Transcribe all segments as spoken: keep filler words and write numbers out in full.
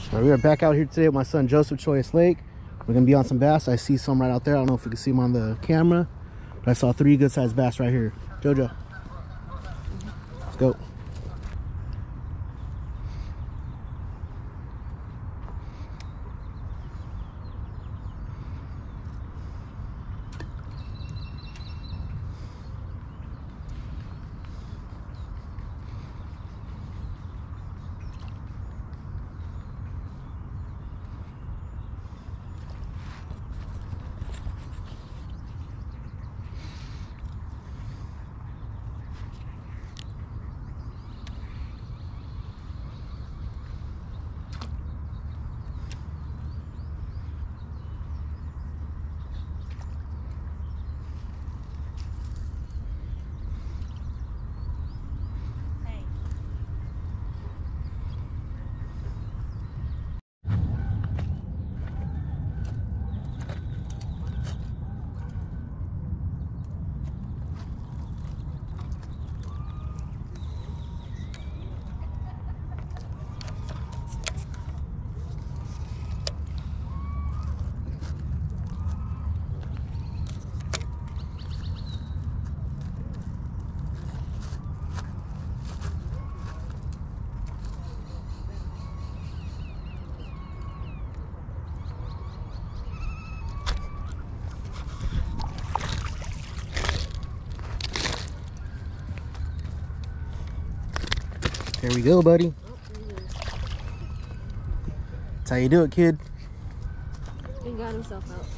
All right, we are back out here today with my son Joseph, Chollas Lake. We're gonna be on some bass. I see some right out there. I don't know if you can see them on the camera, but I saw three good sized bass right here. Jojo, let's go. There we go, buddy. That's how you do it, kid. He got himself out.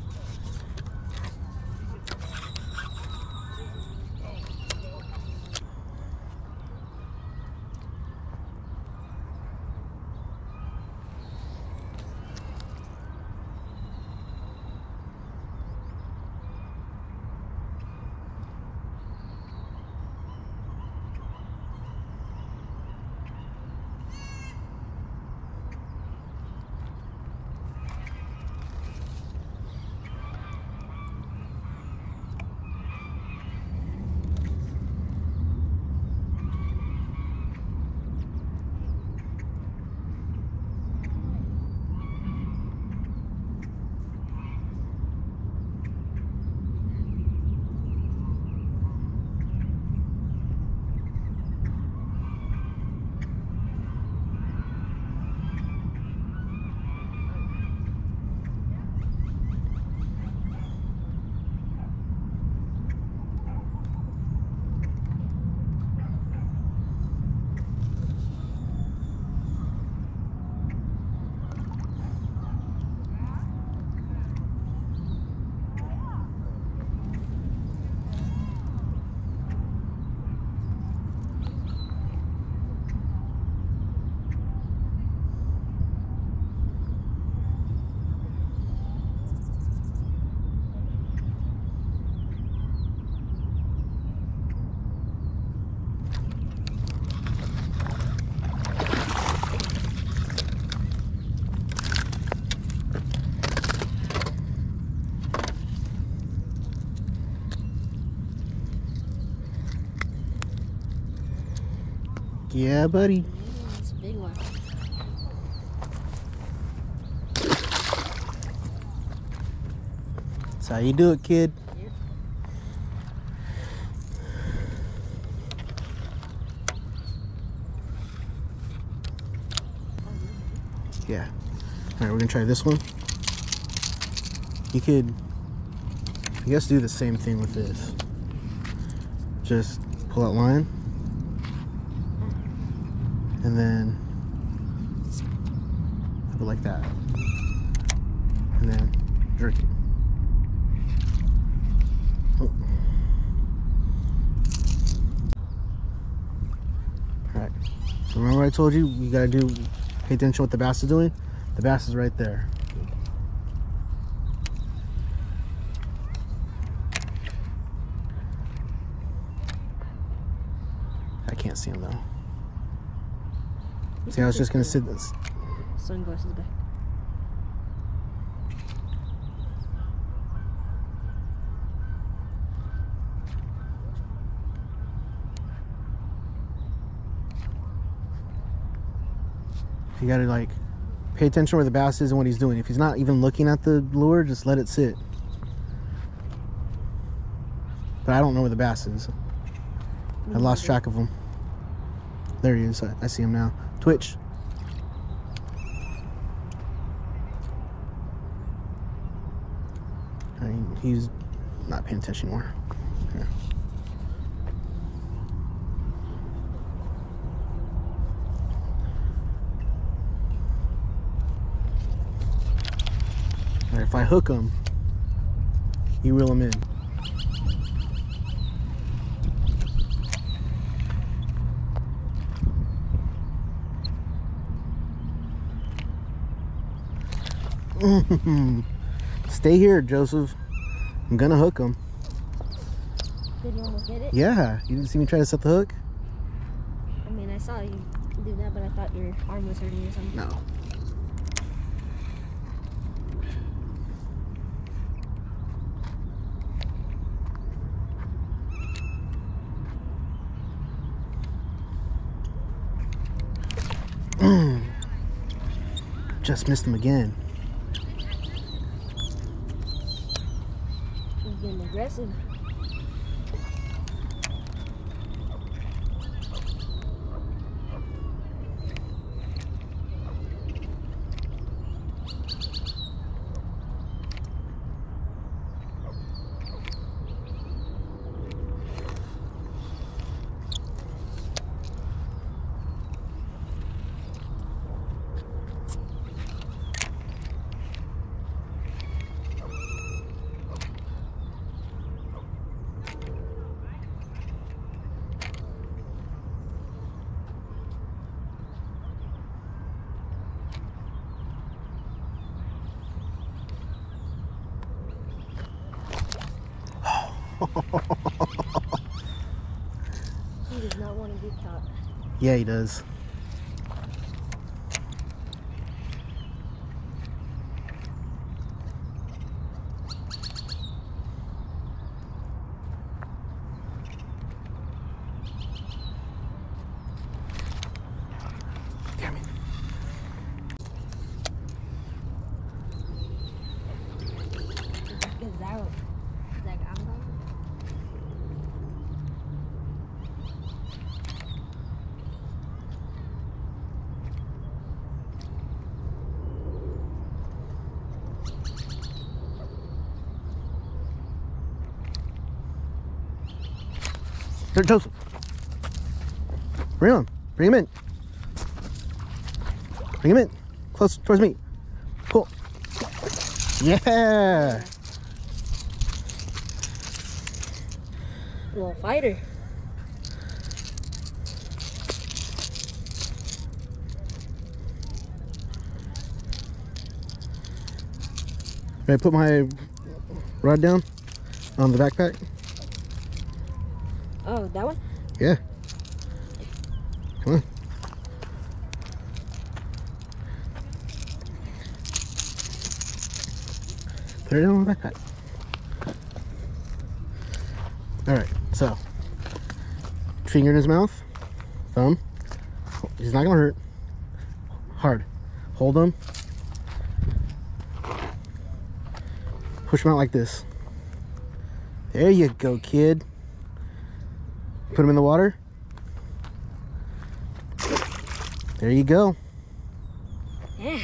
Yeah, buddy. Yeah, it's a big one. That's how you do it, kid. Yeah. All right, we're gonna try this one. You could, I guess, do the same thing with this. Just pull out line, and then put it like that, and then jerk it. Oh. All right. So remember I told you you gotta do. Pay attention to what the bass is doing. The bass is right there. I can't see him though. See, I was just gonna sit this. Sunglasses back. You gotta like Pay attention where the bass is and what he's doing. If he's not even looking at the lure, just let it sit. But I don't know where the bass is. I lost track of him. There he is. I, I see him now. Twitch. I mean, he's not paying attention anymore. Okay. All right, if I hook him, you reel him in. Stay here, Joseph. I'm gonna hook him. Did you almost get it? Yeah. You didn't see me try to set the hook? I mean, I saw you do that, but I thought your arm was hurting or something. No. Just missed him again. He's getting aggressive. He does not want to be caught. Yeah, he does. Damn it. Is that, is that I'm going? There, Joseph. Bring him. Bring him in. Bring him in. Close towards me. Cool. Yeah. Little fighter. Can I put my rod down on the backpack? Oh, that one? Yeah. Come on. Put it down on the backpack. All right, so finger in his mouth, thumb. He's not gonna hurt. Hard. Hold him. Push him out like this. There you go, kid. Put him in the water. There you go. Yeah.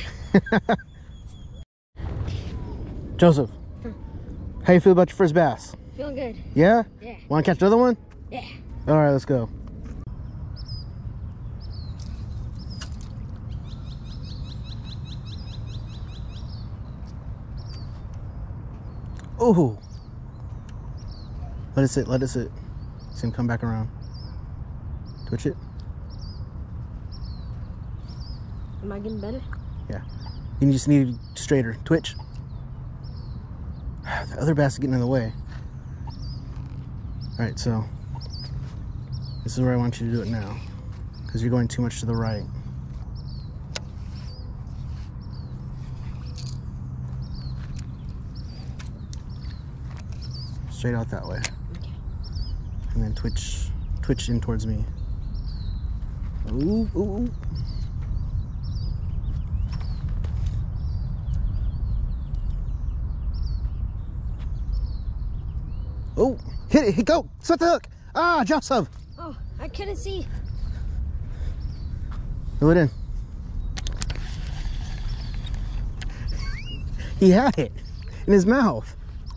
Joseph, how you feel about your first bass? Feeling good. Yeah? Yeah. Want to catch another one? Yeah. All right, let's go. Oh. Let it sit, let it sit. See him come back around. Twitch it. Am I getting better? Yeah. You just need straighter. Twitch. The other bass is getting in the way. All right, so this is where I want you to do it now, because you're going too much to the right. Straight out that way. Okay. And then twitch, twitch in towards me. Ooh, ooh, ooh. Oh, hit it, go, set the hook. Ah, Joseph. Oh, I couldn't see. Reel it in. He had it in his mouth.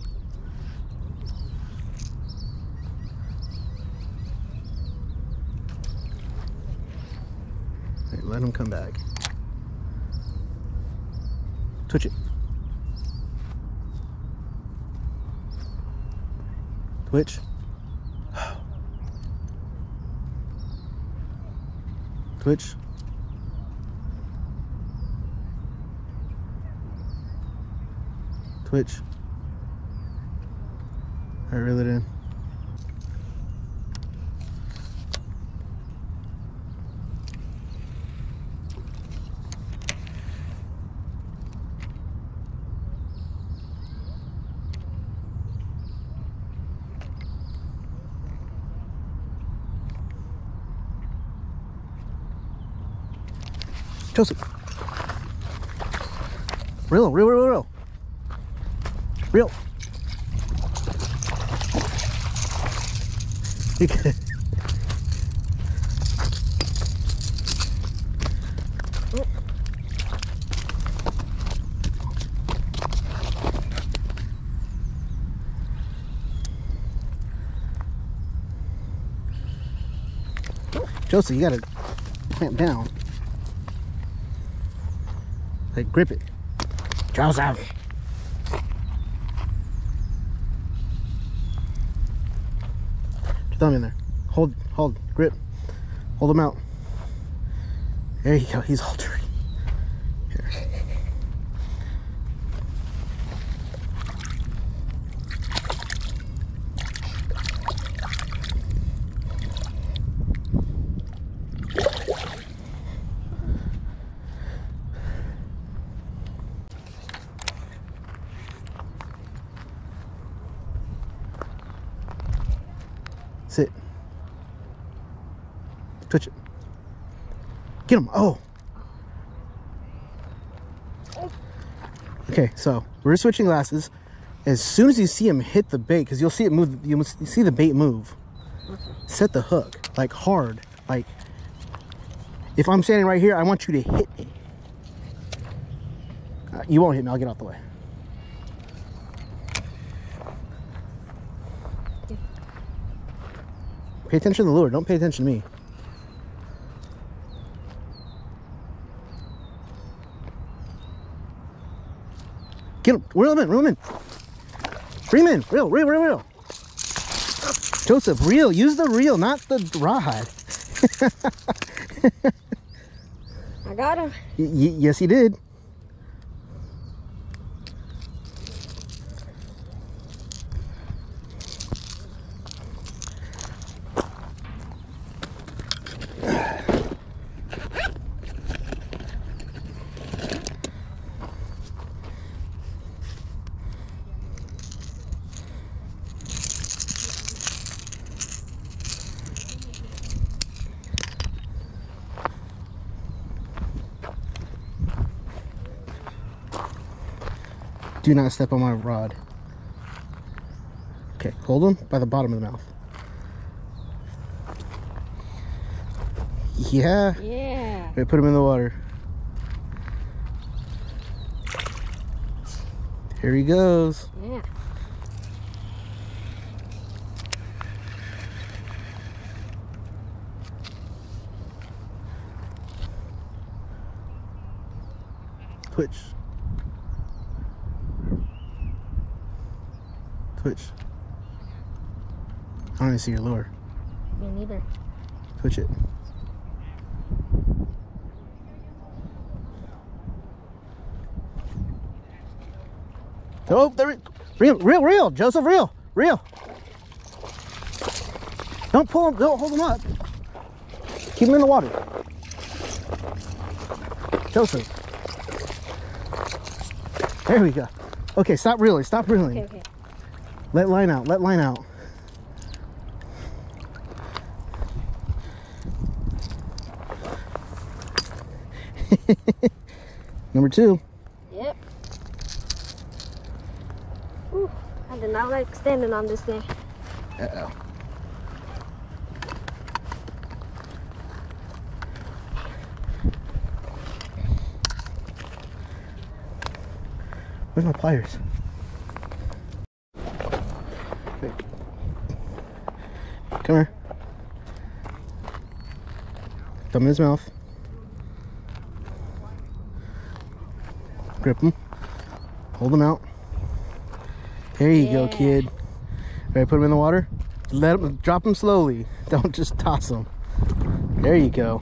Right, let him come back. Twitch it. Twitch. Twitch. Twitch. I reel it in. Joseph. Reel, reel, reel, reel. Reel. You can. Joseph, you gotta clamp down. Like, grip it. Joseph. Thumb in there. Hold, hold, grip. Hold him out. There you go. He's all dirty. Here. Sit. Twitch it. Get him. Oh. Okay, so we're switching glasses. As soon as you see him hit the bait, because you'll see it move, you must see the bait move. Okay. Set the hook like hard. Like if I'm standing right here, I want you to hit me. Uh, you won't hit me. I'll get out the way. Pay attention to the lure. Don't pay attention to me. Get him. Reel him in. Reel him in. Reel him in. Reel, reel, reel, reel. Joseph, reel. Use the reel, not the rod. I got him. Y y yes, he did. Do not step on my rod. Okay, hold him by the bottom of the mouth. Yeah. Yeah. Wait, put him in the water. Here he goes. Yeah. Twitch. Twitch. I don't even see your lure. Me neither. Twitch it. Oh, there. Reel, reel, reel, Joseph, reel, reel. Don't pull him. Don't hold him up. Keep him in the water. Joseph. There we go. Okay, stop reeling. Stop reeling. Okay, okay. Let line out. Let line out. Number two. Yep. Ooh, I did not like standing on this thing. Uh-oh. Where's my pliers? Wait. Come here. Thumb in his mouth. Grip him. Hold him out. There you Yeah. go, kid. Ready to put him in the water? Let him, drop him slowly. Don't just toss him. There you go.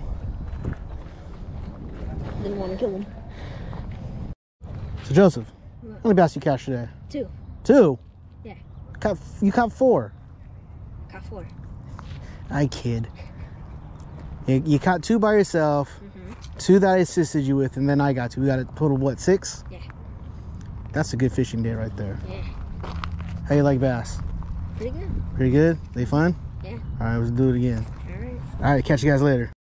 Didn't want to kill him. So Joseph, how many bass you catch today? Two. Two? Yeah. Caught, you caught four. Caught four. I kid. You, you caught two by yourself, Mm-hmm. two that I assisted you with, and then I got two. We got a total of what, six? Yeah. That's a good fishing day right there. Yeah. How you like bass? Pretty good. Pretty good? They fun? Yeah. All right, let's do it again. All right. All right, catch you guys later.